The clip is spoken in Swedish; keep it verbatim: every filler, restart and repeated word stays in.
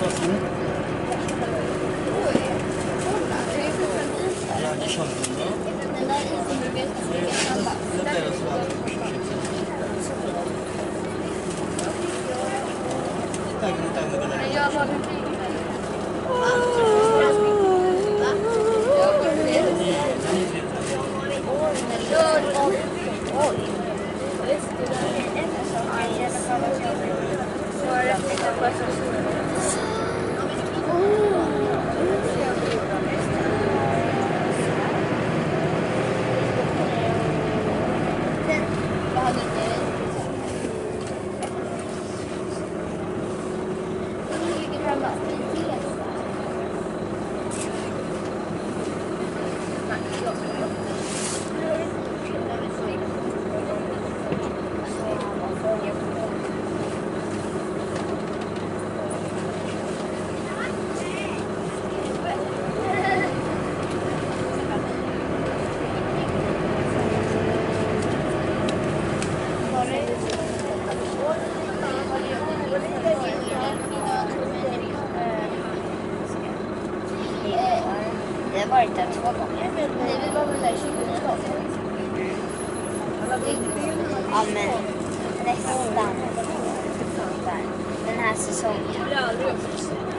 Vi har varit där två gånger. Nej, vi var väl där tjugohundratolv. Ja, men nästan. Den här säsongen.